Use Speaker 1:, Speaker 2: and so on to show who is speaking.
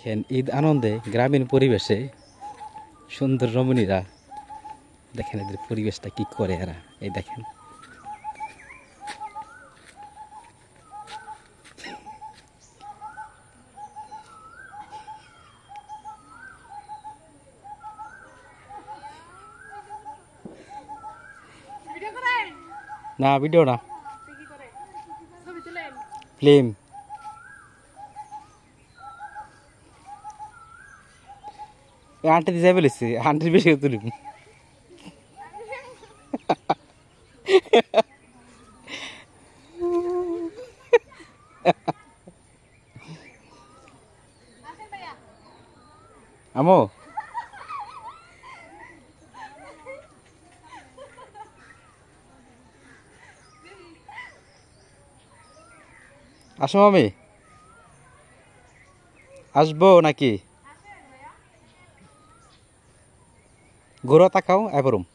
Speaker 1: ঈদ আনন্দে গ্রামীণ পরিবেশে সুন্দর রমণীরা দেখেন এদের পরিবেশটা কি করে এরা। এই দেখেন না ভিডিও না ফিল্ম আন্টি দিয়ে যাই বলেছি আন্টির বেশি তুলিম আমো আসো আমি আসবো নাকি ঘুরো তাকাও এবারম